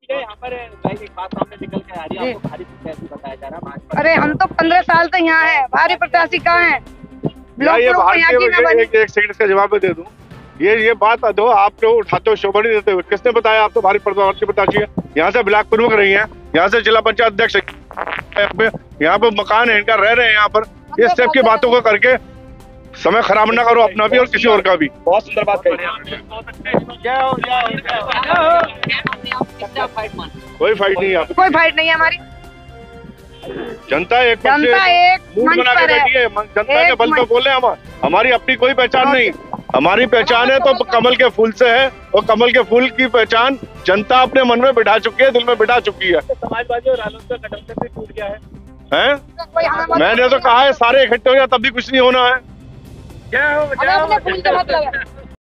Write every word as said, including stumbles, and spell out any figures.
यहाँ पर एक बात सामने निकल के आ रही है, आपको भारी प्रत्याशी बताया जा रहा है। अरे हम तो पंद्रह साल से यहाँ है, भारी प्रत्याशी कहाँ है? यार ये बात एक एक सेकंड का जवाब दे दूं, ये ये बात दो, आप लोग उठाते हो, शोभा नहीं देते हो। किसने बताया आप तो भारी प्रत्याशी है? यहाँ से ब्लॉक प्रमुख रही हैं, यहाँ से जिला पंचायत अध्यक्ष, यहाँ पे मकान है इनका, रह रहे हैं यहाँ पर। इस टाइप की बातों को करके समय खराब ना करो अपना भी और किसी और का भी। बहुत सुंदर बात कही। कोई फाइट नहीं है, कोई फाइट नहीं है हमारी। जनता एक जनता एक मूड बना के बैठी है, जनता के बल पे बोले हम। हमारी अपनी कोई पहचान नहीं, हमारी पहचान है तो कमल के फूल से है, और कमल के फूल की पहचान जनता अपने मन में बिठा चुकी है, दिल में बिठा चुकी है। समाजवादी और रालोद का गठबंधन भी टूट गया है, हैं? मैंने तो कहा है सारे इकट्ठे हो जाए तब भी कुछ नहीं होना है। हमें अपने फूल से मतलब है।